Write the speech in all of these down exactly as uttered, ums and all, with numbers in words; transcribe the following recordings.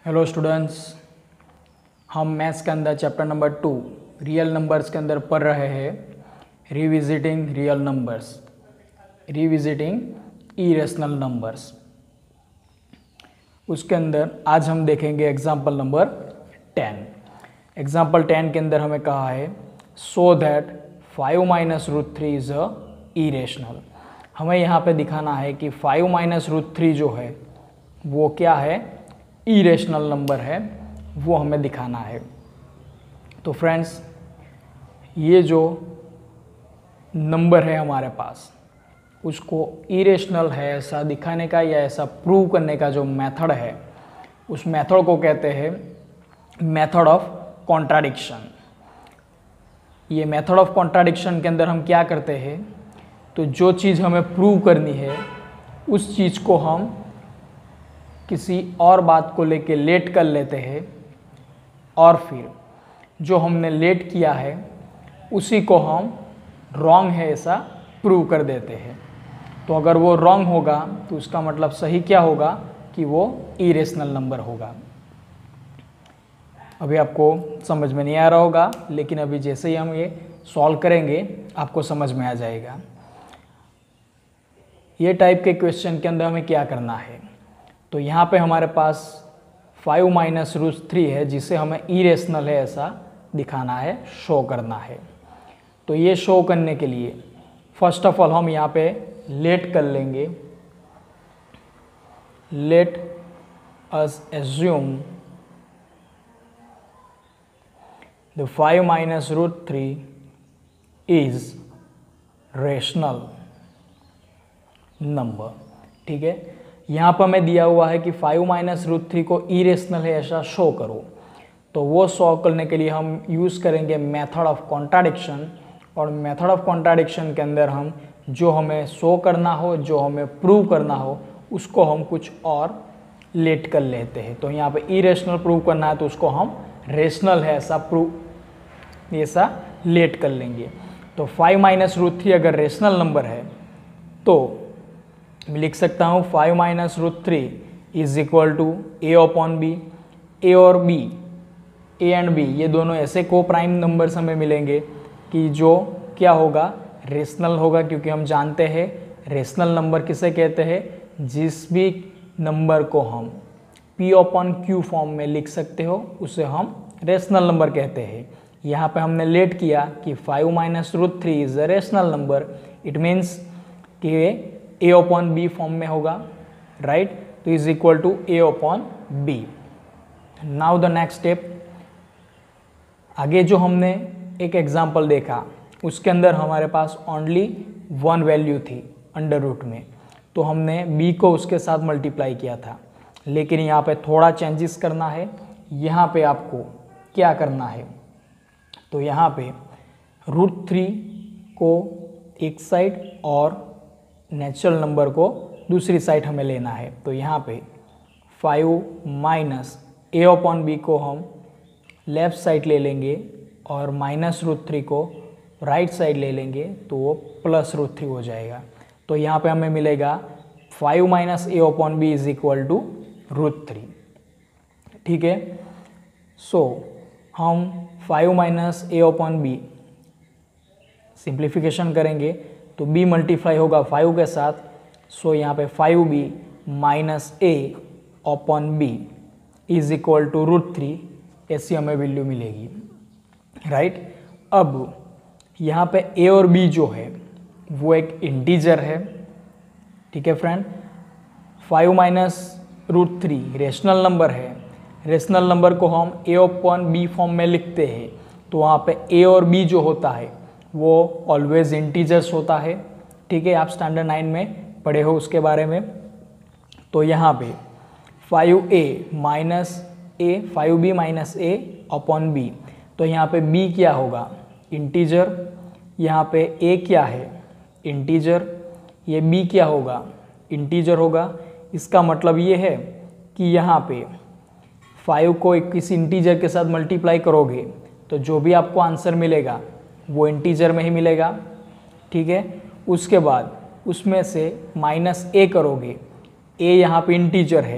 Hello students, हम maths के अंदर chapter number two real numbers के अंदर पढ़ रहे हैं revisiting real numbers, revisiting irrational numbers. उसके अंदर आज हम देखेंगे example number ten. Example ten के अंदर हमें कहा है so that five minus root three is a irrational. हमें यहाँ पे दिखाना है कि फाइव माइनस रूट थ्री जो है वो क्या है, इरेशनल नंबर है, वो हमें दिखाना है। तो फ्रेंड्स, ये जो नंबर है हमारे पास, उसको इरेशनल है ऐसा दिखाने का या ऐसा प्रूव करने का जो मेथड है, उस मेथड को कहते हैं मेथड ऑफ कॉन्ट्राडिक्शन। ये मेथड ऑफ कॉन्ट्राडिक्शन के अंदर हम क्या करते हैं, तो जो चीज़ हमें प्रूव करनी है उस चीज़ को हम किसी और बात को लेके लेट कर लेते हैं और फिर जो हमने लेट किया है उसी को हम रॉन्ग है ऐसा प्रूव कर देते हैं। तो अगर वो रॉन्ग होगा तो उसका मतलब सही क्या होगा कि वो इरेशनल नंबर होगा। अभी आपको समझ में नहीं आ रहा होगा, लेकिन अभी जैसे ही हम ये सॉल्व करेंगे आपको समझ में आ जाएगा। ये टाइप के क्वेश्चन के अंदर हमें क्या करना है, तो यहाँ पे हमारे पास फाइव माइनस रूट थ्री है जिसे हमें इरेशनल है ऐसा दिखाना है, शो करना है। तो ये शो करने के लिए फर्स्ट ऑफ ऑल हम यहाँ पे लेट कर लेंगे। Let us assume the five minus root three is rational number. ठीक है, यहाँ पर हमें दिया हुआ है कि फाइव माइनस रूट थ्री को इरेशनल है ऐसा शो करो। तो वो शो करने के लिए हम यूज़ करेंगे मेथड ऑफ कॉन्ट्राडिक्शन। और मेथड ऑफ कॉन्ट्राडिक्शन के अंदर हम जो हमें शो करना हो, जो हमें प्रूव करना हो, उसको हम कुछ और लेट कर लेते हैं। तो यहाँ पे इरेशनल प्रूव करना है तो उसको हम रेशनल है ऐसा प्रूव ऐसा लेट कर लेंगे। तो फाइव माइनस रूट थ्री अगर रेशनल नंबर है तो मैं लिख सकता हूँ five minus root three is equal to A upon B. A और बी, ए एंड बी, ये दोनों ऐसे को प्राइम नंबर्स हमें मिलेंगे कि जो क्या होगा, रेशनल होगा। क्योंकि हम जानते हैं रेशनल नंबर किसे कहते हैं, जिस भी नंबर को हम पी अपॉन क्यू फॉर्म में लिख सकते हो उसे हम रेशनल नंबर कहते हैं। यहाँ पे हमने लेट किया कि five minus root three is a rational number. It means कि ए अपॉन बी फॉर्म में होगा, राइट। तो is equal to A upon B. Now the next step, आगे जो हमने एक एग्जांपल देखा उसके अंदर हमारे पास ओनली वन वैल्यू थी अंडर रूट में, तो हमने b को उसके साथ मल्टीप्लाई किया था। लेकिन यहाँ पे थोड़ा चेंजेस करना है। यहाँ पे आपको क्या करना है, तो यहाँ पे रूट थ्री को एक साइड और नेचुरल नंबर को दूसरी साइड हमें लेना है। तो यहाँ पे five minus A upon B को हम लेफ्ट साइड ले लेंगे और माइनस रूट थ्री को राइट साइड ले लेंगे, तो वो प्लस रूट थ्री हो जाएगा। तो यहाँ पे हमें मिलेगा five minus A upon B is equal to root three. ठीक है, सो हम five minus A upon B simplification करेंगे तो b मल्टीप्लाई होगा फाइव के साथ। सो यहाँ पे five B minus A upon B is equal to root three, ऐसी हमें वैल्यू मिलेगी, राइट। अब यहाँ पे a और b जो है वो एक इंटीजर है। ठीक है friend, five minus root three rational number है। रेशनल नंबर को हम a अपॉन b फॉर्म में लिखते हैं, तो वहाँ पे a और b जो होता है वो ऑलवेज इंटीजर्स होता है। ठीक है, आप स्टैंडर्ड नाइन में पढ़े हो उसके बारे में। तो यहाँ पे five A minus A, five B minus A upon B, तो यहाँ पे b क्या होगा, इंटीजर। यहाँ पे a क्या है, इंटीजर। ये b क्या होगा, इंटीजर होगा। इसका मतलब ये है कि यहाँ पे फाइव को किसी इंटीजर के साथ मल्टीप्लाई करोगे तो जो भी आपको आंसर मिलेगा वो इंटीजर में ही मिलेगा। ठीक है, उसके बाद उसमें से माइनस ए करोगे, ए यहाँ पे इंटीजर है,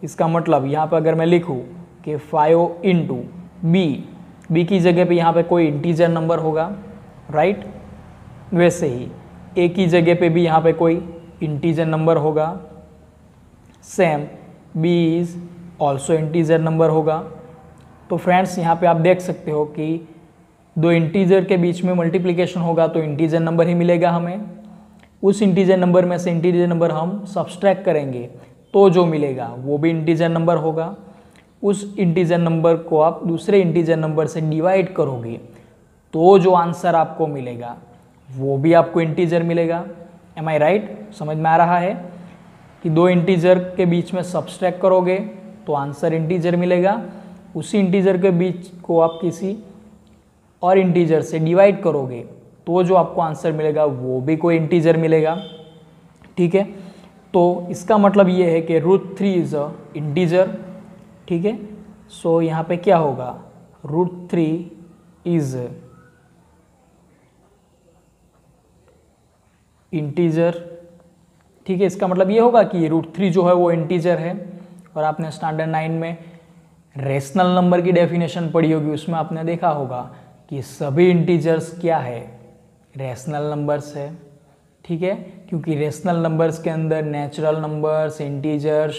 इसका मतलब यहाँ पे अगर मैं लिखूँ कि फाइव इंटू बी, बी की जगह पे यहाँ पे कोई इंटीजर नंबर होगा, राइट। वैसे ही ए की जगह पे भी यहाँ पे कोई इंटीजर नंबर होगा, same B is also integer number होगा। तो फ्रेंड्स यहाँ पे आप देख सकते हो कि दो इंटीजर के बीच में मल्टीप्लिकेशन होगा तो इंटीजर नंबर ही मिलेगा हमें। उस इंटीजर नंबर में से इंटीजर नंबर हम सब्सट्रैक्ट करेंगे तो जो मिलेगा वो भी इंटीजर नंबर होगा। उस इंटीजर नंबर को आप दूसरे इंटीजर नंबर से डिवाइड करोगे तो जो आंसर आपको मिलेगा वो भी आपको इंटीजर मिलेगा। Am I right? समझ में आ रहा है कि दो इंटीजर के बीच में सब्सट्रैक्ट करोगे तो आंसर इंटीजर मिलेगा, उसी इंटीजर के बीच को आप किसी और इंटीजर से डिवाइड करोगे तो जो आपको आंसर मिलेगा वो भी कोई इंटीजर मिलेगा। ठीक है, तो इसका मतलब ये है कि root three is a integer. ठीक है, सो यहाँ पे क्या होगा, रूट थ्री इज इंटीजर। ठीक है, इसका मतलब ये होगा कि रूट थ्री जो है वो इंटीजर है। और आपने स्टैंडर्ड नाइन में रेशनल नंबर की डेफिनेशन पढ़ी होगी, उसमें आपने देखा होगा कि सभी इंटीजर्स क्या है, रेशनल नंबर्स है। ठीक है, क्योंकि रेशनल नंबर्स के अंदर नेचुरल नंबर्स, इंटीजर्स,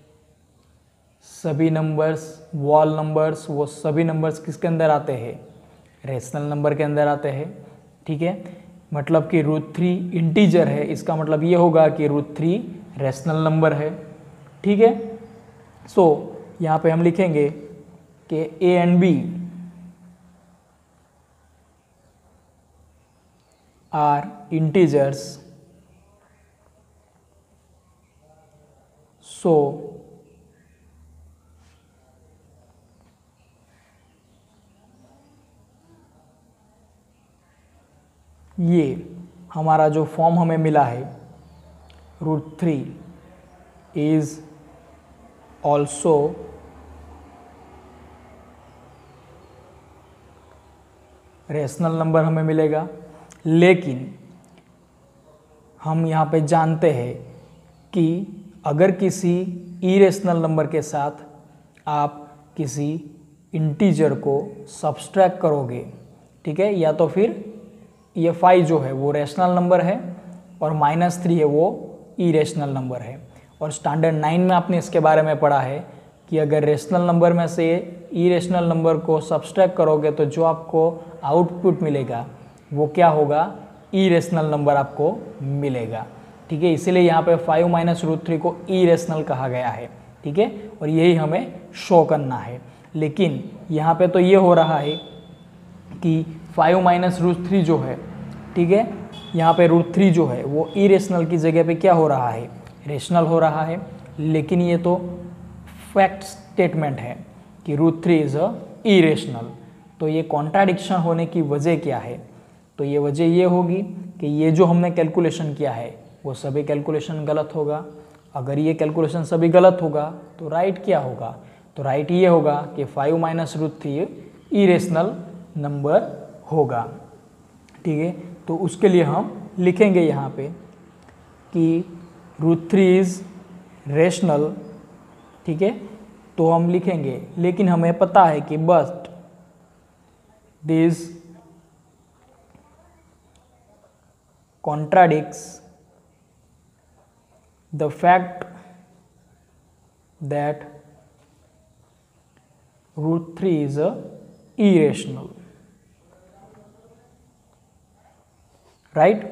सभी नंबर्स, वॉल नंबर्स, वो सभी नंबर्स किसके अंदर आते हैं, रेशनल नंबर के अंदर आते हैं। ठीक है, मतलब कि रूट थ्री इंटीजर है, इसका मतलब ये होगा कि रूट थ्री रेशनल नंबर है। ठीक है, सो so, यहाँ पे हम लिखेंगे कि A and B are integers, so ये हमारा जो फॉर्म हमें मिला है, root three is also rational number हमें मिलेगा। लेकिन हम यहाँ पे जानते हैं कि अगर किसी इरेशनल नंबर के साथ आप किसी इंटीजर को सब्सट्रैक्ट करोगे, ठीक है, या तो फिर ये फाइव जो है वो रेशनल नंबर है और माइनस थ्री है वो इरेशनल नंबर है। और स्टैंडर्ड नाइन में आपने इसके बारे में पढ़ा है कि अगर रेशनल नंबर में से इरेशनल नंबर को सब्सट्रैक्ट करोगे तो जो आपको आउटपुट मिलेगा वो क्या होगा, इरेशनल नंबर आपको मिलेगा। ठीक है, इसीलिए यहाँ पे फाइव माइनस रूट थ्री को इरेशनल कहा गया है। ठीक है, और यही हमें शो करना है। लेकिन यहाँ पे तो ये हो रहा है कि फाइव माइनस रूट थ्री जो है, ठीक है, यहाँ पे रूट थ्री जो है वो इरेशनल की जगह पे क्या हो रहा है, रेशनल हो रहा है। लेकिन ये तो फैक्ट स्टेटमेंट है कि root three is a irrational. तो ये कॉन्ट्राडिक्शन होने की वजह क्या है, तो ये वजह ये होगी कि ये जो हमने कैलकुलेशन किया है वो सभी कैलकुलेशन गलत होगा। अगर ये कैलकुलेशन सभी गलत होगा तो राइट क्या होगा, तो राइट ये होगा कि five minus root three irrational number होगा। ठीक है, तो उसके लिए हम लिखेंगे यहाँ पे कि रूट थ्री इज रेशनल। ठीक है, तो हम लिखेंगे, लेकिन हमें पता है कि but this contradicts the fact that root three is a irrational, right?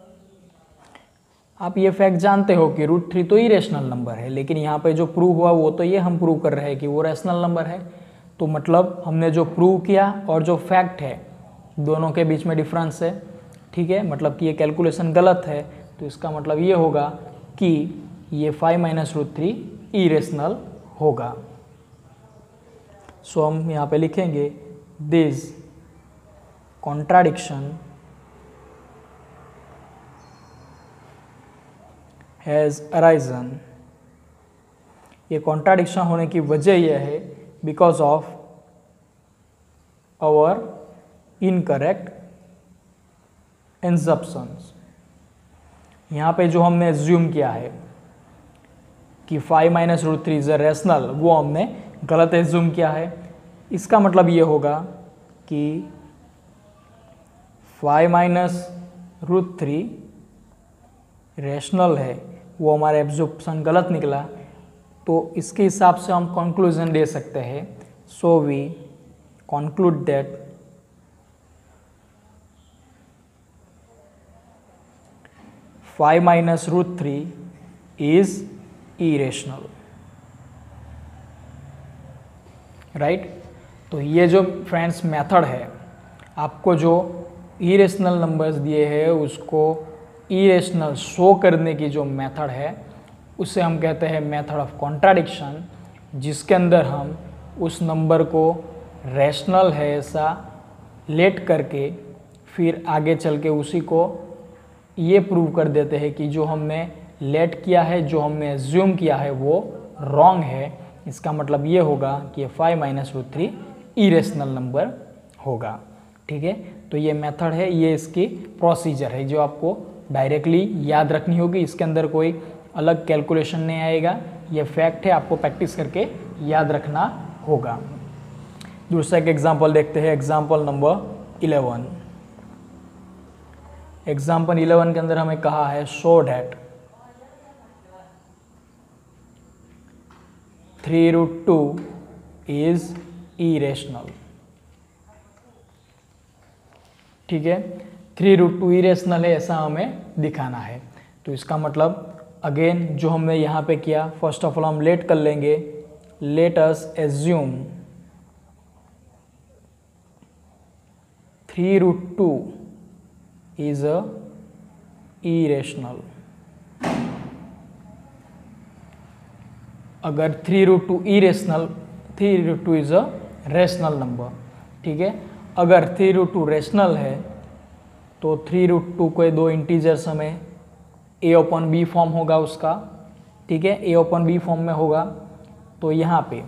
आप ये फैक्ट जानते हो कि रूट थ्री तो इरेशनल नंबर है, लेकिन यहाँ पे जो प्रूव हुआ वो तो ये हम प्रूव कर रहे हैं कि वो रेशनल नंबर है। तो मतलब हमने जो प्रूव किया और जो फैक्ट है दोनों के बीच में डिफरेंस है। ठीक है, मतलब कि ये कैलकुलेशन गलत है, तो इसका मतलब ये होगा कि ये five minus root three irrational होगा। सो हम यहाँ पे लिखेंगे दिस कॉन्ट्राडिक्शन हैज़ अराइजन। ये कॉन्ट्राडिक्शन होने की वजह यह है because of our incorrect assumptions. यहाँ पे जो हमने एज्यूम किया है कि five minus root three is a rational, वो हमने गलत एज्यूम किया है। इसका मतलब ये होगा कि five minus root three rational है, वो हमारा एब्जॉर्प्शन गलत निकला। तो इसके हिसाब से हम कंक्लूजन दे सकते हैं, so we conclude that five minus root three is irrational, right. तो ये जो फ्रेंड्स मेथड है, आपको जो इरेशनल नंबर्स दिए हैं उसको इरेशनल शो करने की जो मेथड है उसे हम कहते हैं मेथड ऑफ कॉन्ट्राडिक्शन, जिसके अंदर हम उस नंबर को रैशनल है ऐसा लेट करके फिर आगे चल के उसी को ये प्रूव कर देते हैं कि जो हमने लेट किया है, जो हमने एज्यूम किया है वो रॉन्ग है। इसका मतलब ये होगा कि ये five minus root three irrational number होगा, ठीक है। तो ये मेथड है, ये इसकी प्रोसीजर है जो आपको डायरेक्टली याद रखनी होगी। इसके अंदर कोई अलग कैलकुलेशन नहीं आएगा, ये फैक्ट है, आपको प्रैक्टिस करके याद रखना होगा। दूसरा एक एग्जाम्पल देखते हैं, example number eleven. Example eleven के अंदर हमें कहा है show that three root two is irrational, ठीक है। थ्री रूट टू इरेशनल है ऐसा हमें दिखाना है। तो इसका मतलब अगेन जो हमने यहाँ पे किया, फर्स्ट ऑफ ऑल हम लेट कर लेंगे, let us assume three root two is a irrational. अगर three root two irrational, three root two is a rational number, ठीक है। अगर थ्री रूट टू रेशनल है तो थ्री रूट टू को दो इंटीजर्स हमें ए ओपन बी फॉर्म होगा उसका, ठीक है, ए ओपन बी फॉर्म में होगा। तो यहाँ पे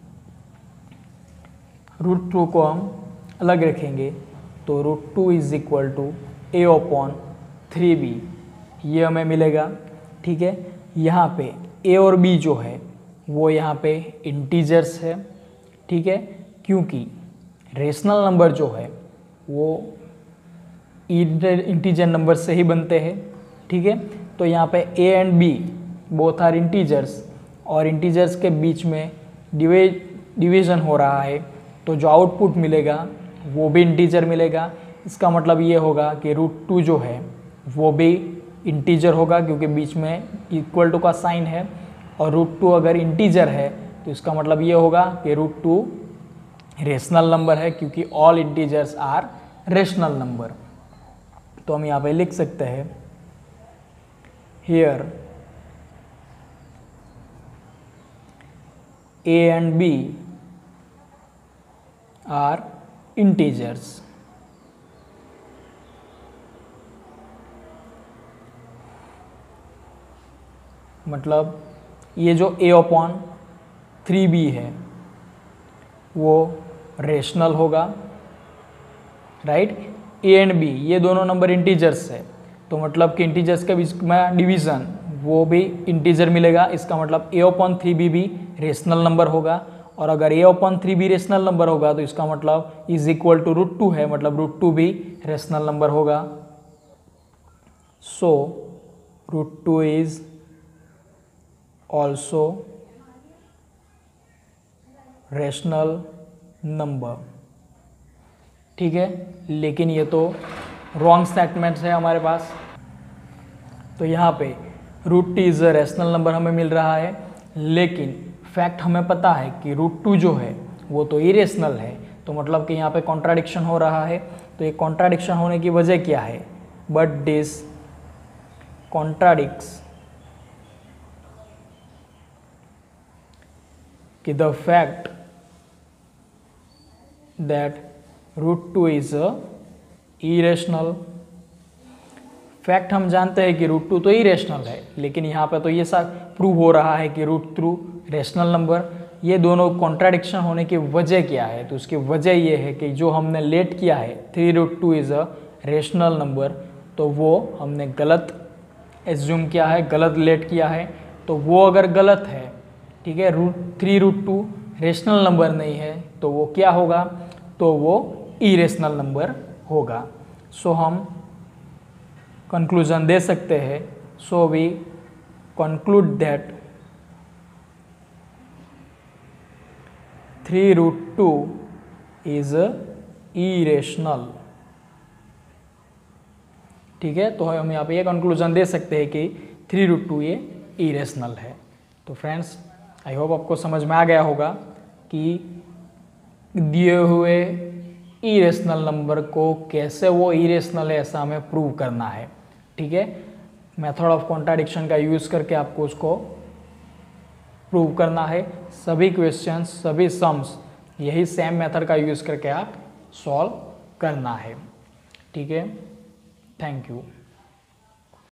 रूट टू को हम अलग रखेंगे, तो root two is equal to A upon three B, ये हमें मिलेगा, ठीक है। यहाँ पे ए और बी जो है वो यहाँ पे इंटीजर्स है, ठीक है, क्योंकि रेशनल नंबर जो है वो इंटीजर नंबर से ही बनते हैं, ठीक है। तो यहाँ पे A and B both are integers और इंटीजर्स के बीच में डिवाइड डिवीज़न हो रहा है, तो जो आउटपुट मिलेगा वो भी इंटीजर मिलेगा। इसका मतलब ये होगा कि रूट टू जो है वो भी इंटीजर होगा क्योंकि बीच में इक्वल टू का साइन है, और रूट टू अगर इंटीजर है तो इसका मतलब ये होगा कि रूट टू रेशनल नंबर है क्योंकि all integers are rational number. तो हम यहाँ पे लिख सकते हैं here A and B are integers, मतलब ये जो a अपॉन थ्री बी है वो रेशनल होगा, राइट। a एंड b ये दोनों नंबर इंटीजर्स है, तो मतलब कि इंटीजर्स के बीच में डिवीज़न वो भी इंटीजर मिलेगा। इसका मतलब a अपॉन थ्री बी भी रेशनल नंबर होगा, और अगर a upon three B rational number होगा तो इसका मतलब is equal to root two है, मतलब रूट टू भी रेशनल नंबर होगा। So root two is also rational number, ठीक है। लेकिन ये तो रॉन्ग स्टेटमेंट्स है हमारे पास। तो यहाँ पे root T is a rational number हमें मिल रहा है, लेकिन फैक्ट हमें पता है कि रूट टू जो है वो तो इरेशनल है, तो मतलब कि यहाँ पे कॉन्ट्राडिक्शन हो रहा है। तो ये कॉन्ट्राडिक्शन होने की वजह क्या है? बट दिस कॉन्ट्राडिक्ट्स कि the fact that root two is a irrational. Fact हम जानते हैं कि रूट टू तो इरेशनल है, लेकिन यहाँ पे तो ये सब प्रूव हो रहा है कि रूट थ्रू रेशनल नंबर। ये दोनों कॉन्ट्राडिक्शन होने की वजह क्या है? तो उसकी वजह ये है कि जो हमने लेट किया है three root two is a rational number, तो वो हमने गलत एज्यूम किया है, गलत लेट किया है। तो वो अगर गलत है, ठीक है, root three root two rational number नहीं है, तो वो क्या होगा, तो वो इरेशनल नंबर होगा। सो हम कंक्लूजन दे सकते हैं, so we conclude that three root two is irrational. ठीक है, तो हम यहाँ पे ये कंक्लूजन दे सकते हैं कि थ्री रूट टू ये इरेशनल है। तो फ्रेंड्स, आई होप आपको समझ में आ गया होगा कि दिए हुए इरेशनल नंबर को कैसे वो इरेशनल है ऐसा हमें प्रूव करना है। ठीक है, मेथड ऑफ कॉन्ट्राडिक्शन का यूज़ करके आपको उसको प्रूव करना है। सभी क्वेश्चंस, सभी सम्स यही सेम मेथड का यूज़ करके आप सॉल्व करना है। ठीक है, थैंक यू।